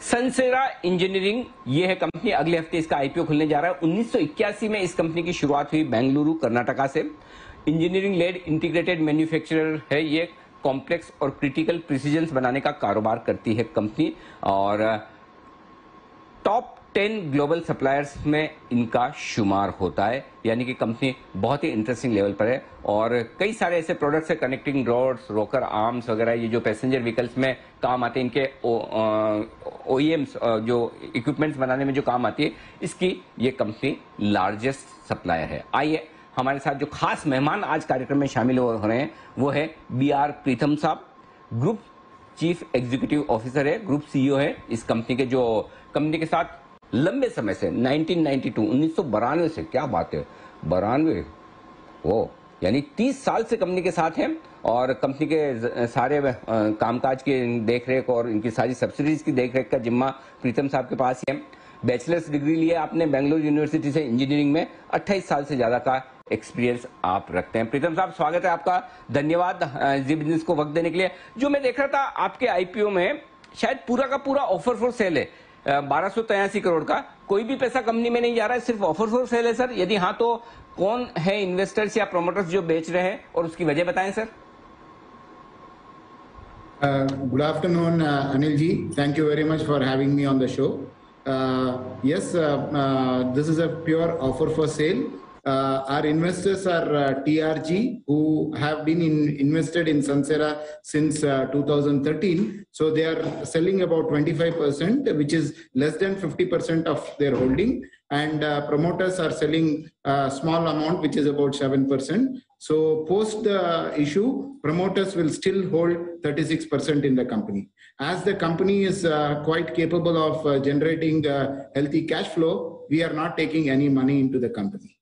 Sansera engineering ये है company, अगले हफ्ते इसका आईपीओ खुलने जा रहा है। 1981 में इस कंपनी की शुरुआत हुई बेंगलुरु कर्नाटका से। इंजीनियरिंग लेड इंटीग्रेटेड मैन्युफैक्चरर है ये, कॉम्प्लेक्स और क्रिटिकल प्रिसीजन बनाने का कारोबार करती है कंपनी और टॉप 10 ग्लोबल सप्लायर्स में इनका शुमार होता है, यानी कि कंपनी बहुत ही इंटरेस्टिंग लेवल पर है। और कई सारे ऐसे प्रोडक्ट्स है, कनेक्टिंग रॉड्स, रोकर आर्म्स वगैरह, ये जो पैसेंजर व्हीकल्स में काम आते हैं, इनके ओईएम्स जो इक्विपमेंट्स बनाने में जो काम आती है, इसकी ये कंपनी लार्जेस्ट सप्लायर है। आइए हमारे साथ जो खास मेहमान आज कार्यक्रम में शामिल हो रहे हैं वो है BR प्रीतम साहब, ग्रुप चीफ एग्जीक्यूटिव ऑफिसर है, ग्रुप सीईओ है इस कंपनी के, जो कंपनी के साथ लंबे समय से 1992 से, क्या बात है 92 वो, यानी 30 साल से कंपनी के साथ हैं और कंपनी के सारे कामकाज की देखरेख और इनकी सारी सब्सिडीज की देखरेख का जिम्मा प्रीतम साहब के पास ही है। बैचलर्स डिग्री लिया आपने बेंगलुरु यूनिवर्सिटी से इंजीनियरिंग में, 28 साल से ज्यादा का एक्सपीरियंस आप रखते हैं। प्रीतम साहब स्वागत है आपका, धन्यवाद जी बिजनेस को वक्त देने के लिए। जो मैं देख रहा था आपके आईपीओ में शायद पूरा का पूरा ऑफर फॉर सेल है, 1283 करोड़ का, कोई भी पैसा कंपनी में नहीं जा रहा है, सिर्फ ऑफर फॉर सेल है सर। यदि हाँ तो कौन है इन्वेस्टर्स या प्रोमोटर्स जो बेच रहे हैं और उसकी वजह बताएं sir. Good afternoon, Anil ji. Thank you very much for having me on the show. Yes, this is a pure offer for sale. Our investors are TRG, who have been invested in Sansera since 2013. So they are selling about 25%, which is less than 50% of their holding. And promoters are selling a small amount, which is about 7%. So post the issue, promoters will still hold 36% in the company. As the company is quite capable of generating healthy cash flow, we are not taking any money into the company.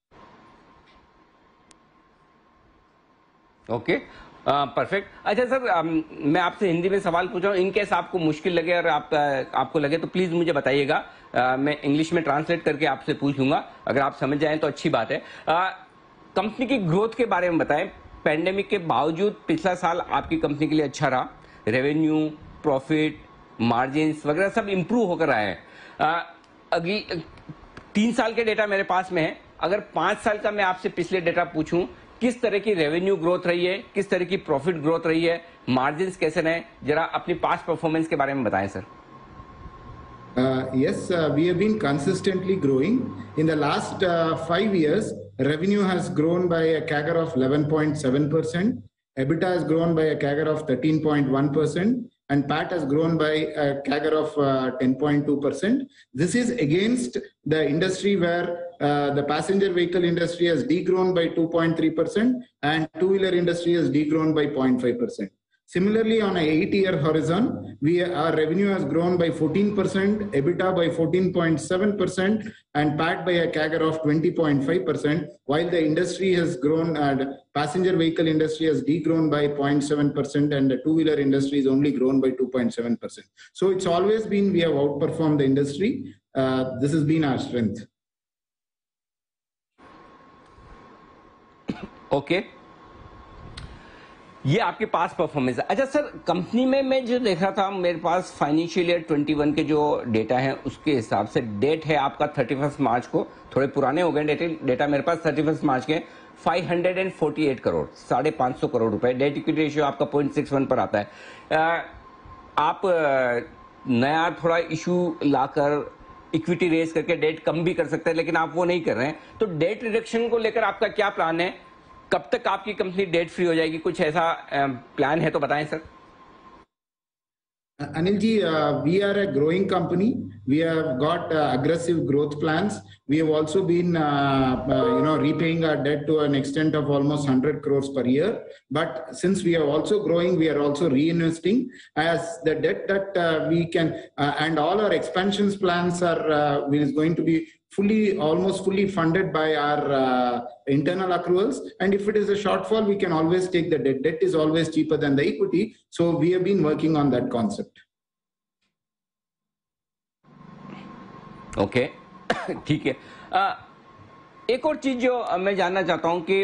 Okay perfect. अच्छा sir, मैं आपसे हिंदी में सवाल पूछ रहा हूँ, in case आपको मुश्किल लगे और आपको लगे तो प्लीज मुझे बताइएगा, मैं इंग्लिश में ट्रांसलेट करके आपसे पूछ लूंगा, अगर आप समझ जाएं तो अच्छी बात है। कंपनी की ग्रोथ के बारे में बताएं। पैंडेमिक के बावजूद पिछला साल आपकी कंपनी के लिए अच्छा रहा, रेवेन्यू, प्रॉफिट, मार्जिन्स वगैरह सब इंप्रूव होकर आए हैं। अगली 3 साल के डेटा मेरे पास में है, अगर 5 साल का मैं आपसे पिछले डेटा पूछूं, किस तरह की रेवेन्यू ग्रोथ रही है, किस तरह की प्रॉफिट ग्रोथ रही है, मार्जिन्स कैसे रहे, जरा अपनी पास्ट परफॉर्मेंस के बारे में बताएं sir. Yes, we have been consistently growing. In the last 5 years, revenue has grown by a CAGR of 11.7%, EBITDA has grown by a CAGR of 13.1%, and PAT has grown by a CAGR of 10.2%. This is against the industry where the passenger vehicle industry has degrown by 2.3% and two-wheeler industry has degrown by 0.5%. Similarly, on an 8-year horizon, our revenue has grown by 14%, EBITDA by 14.7%, and PAT by a CAGR of 20.5%, while the industry has grown, passenger vehicle industry has degrown by 0.7%, and the two-wheeler industry has only grown by 2.7%. So it's always been, we have outperformed the industry. This has been our strength. Okay. ये आपके पास performance है। अच्छा sir, company में मैं जो देख रहा था, मेरे पास फाइनेंशियल ईयर 21 के जो डेटा है उसके हिसाब से डेट है आपका 31 मार्च को, थोड़े पुराने हो गए डेटा मेरे पास 31 मार्च के, 548 करोड़, 550 करोड़ रुपए। डेट इक्विटी रेशियो आपका 0.61 पर आता है। आप नया थोड़ा इशू लाकर इक्विटी रेज करके डेट कम भी कर सकते हैं, लेकिन आप वो नहीं कर रहे हैं, तो डेट रिडक्शन को लेकर आपका क्या प्लान है? कब तक आपकी कंपनी डेट फ्री हो जाएगी? कुछ ऐसा प्लान है तो बताएं sir. Anil ji, we are a growing company. We have got aggressive growth plans. We have also been, repaying our debt to an extent of almost 100 crores per year. But since we are also growing, we are also reinvesting as the debt that we can, and all our expansions plans are is going to be almost fully funded by our internal accruals. And if it is a shortfall, we can always take the debt. Debt is always cheaper than the equity. So we have been working on that concept. Okay, ठीक है। एक और चीज जो मैं जानना चाहता हूं कि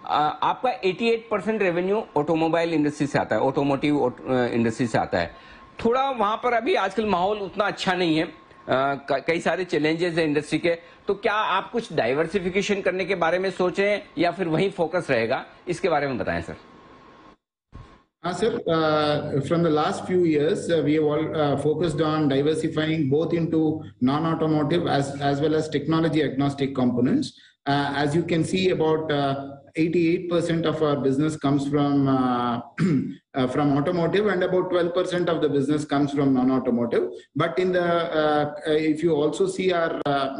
आपका 88% रेवेन्यू ऑटोमोबाइल इंडस्ट्री से आता है, ऑटोमोटिव इंडस्ट्री से आता है। थोड़ा वहां पर अभी आजकल माहौल उतना अच्छा नहीं है, कई सारे चैलेंजेस है इंडस्ट्री के, तो क्या आप कुछ डाइवर्सिफिकेशन करने के बारे में सोचें या फिर वही फोकस रहेगा, इसके बारे में बताएं sir. Sir, from the last few years, we have all focused on diversifying both into non-automotive as well as technology agnostic components. As you can see, about 88% of our business comes from from automotive, and about 12% of the business comes from non-automotive. But in the if you also see our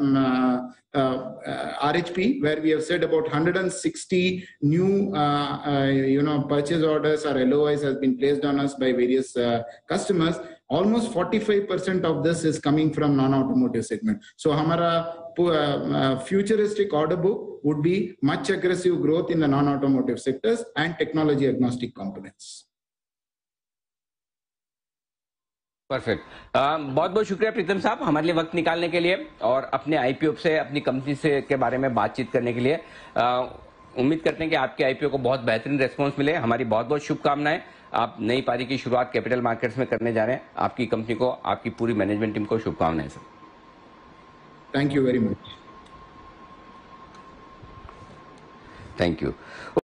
RHP, where we have said about 160 new purchase orders or LOIs has been placed on us by various customers. Almost 45% of this is coming from non-automotive segment. So हमारा futuristic order book would be much aggressive growth in the non-automotive sectors and technology agnostic components. Perfect. बहुत बहुत शुक्रिया प्रीतम साहब हमारे लिए वक्त निकालने के लिए और अपने आईपीओ से, अपनी कंपनी से के बारे में बातचीत करने के लिए। उम्मीद करते हैं कि आपके आईपीओ को बहुत बेहतरीन रेस्पॉन्स मिले। हमारी बहुत बहुत शुभकामनाएं। आप नई पारी की शुरुआत कैपिटल मार्केट्स में करने जा रहे हैं। आपकी कंपनी को, आपकी पूरी मैनेजमेंट टीम को शुभकामनाएं sir. Thank you very much. Thank you.